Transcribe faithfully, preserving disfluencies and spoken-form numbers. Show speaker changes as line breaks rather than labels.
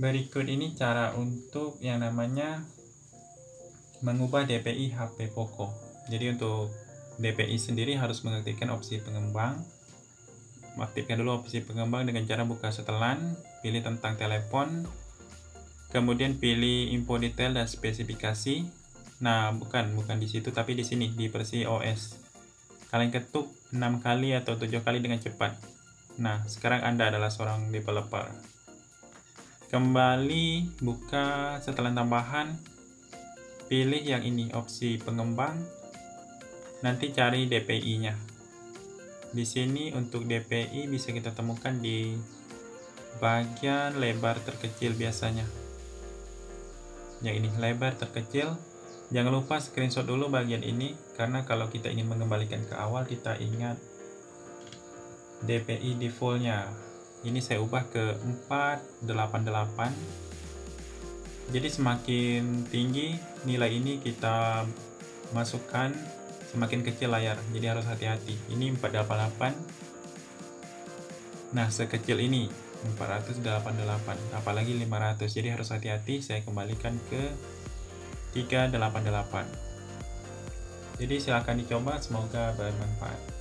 Berikut ini cara untuk yang namanya mengubah D P I H P Poco. Jadi untuk D P I sendiri harus mengaktifkan opsi pengembang. Aktifkan dulu opsi pengembang dengan cara buka setelan, pilih tentang telepon, kemudian pilih info detail dan spesifikasi. Nah, bukan bukan di situ tapi di sini di versi O S. Kalian ketuk enam kali atau tujuh kali dengan cepat. Nah, sekarang Anda adalah seorang developer. Kembali buka setelan tambahan, pilih yang ini opsi pengembang, nanti cari D P I-nya. Di sini untuk D P I bisa kita temukan di bagian lebar terkecil biasanya. Yang ini lebar terkecil. Jangan lupa screenshot dulu bagian ini karena kalau kita ingin mengembalikan ke awal kita ingat D P I default-nya. Ini saya ubah ke empat delapan delapan. Jadi semakin tinggi nilai ini kita masukkan, semakin kecil layar. Jadi harus hati-hati. Ini empat delapan delapan. Nah, sekecil ini empat ratus delapan puluh delapan, apalagi lima ratus. Jadi harus hati-hati. Saya kembalikan ke tiga delapan delapan. Jadi silakan dicoba, semoga bermanfaat.